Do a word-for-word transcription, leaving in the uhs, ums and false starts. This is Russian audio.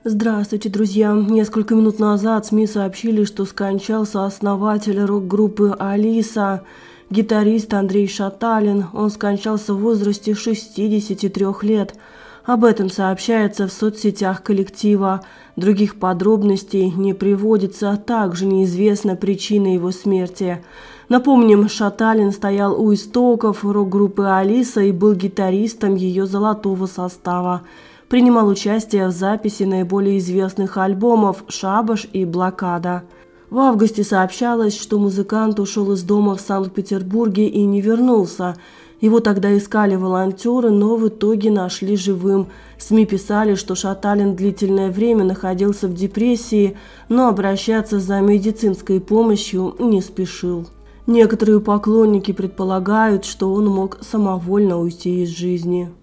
Здравствуйте, друзья! Несколько минут назад СМИ сообщили, что скончался основатель рок-группы «Алиса», гитарист Андрей Шаталин. Он скончался в возрасте шестидесяти трёх лет. Об этом сообщается в соцсетях коллектива. Других подробностей не приводится, также неизвестна причина его смерти. Напомним, Шаталин стоял у истоков рок-группы «Алиса» и был гитаристом ее золотого состава. Принимал участие в записи наиболее известных альбомов «Шабаш» и «Блокада». В августе сообщалось, что музыкант ушел из дома в Санкт-Петербурге и не вернулся. Его тогда искали волонтеры, но в итоге нашли живым. СМИ писали, что Шаталин длительное время находился в депрессии, но обращаться за медицинской помощью не спешил. Некоторые поклонники предполагают, что он мог самовольно уйти из жизни.